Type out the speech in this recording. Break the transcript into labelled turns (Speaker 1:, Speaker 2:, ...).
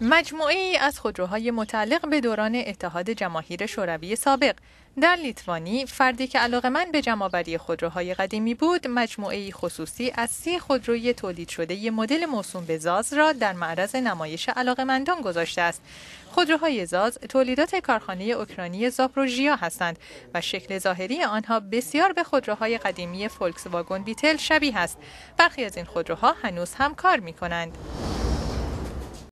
Speaker 1: مجموعه‌ای از خودروهای متعلق به دوران اتحاد جماهیر شوروی سابق. در لیتوانی، فردی که علاقه‌مند به جمع‌آوری خودروهای قدیمی بود، مجموعه‌ای خصوصی از 30 خودروی تولید شده مدل موسوم به زاز را در معرض نمایش علاقه‌مندان گذاشته است. خودروهای زاز تولیدات کارخانه اوکراینی زاپروژیا هستند و شکل ظاهری آنها بسیار به خودروهای قدیمی فولکس واگن بیتل شبیه است. برخی از این خودروها هنوز هم کار می‌کنند.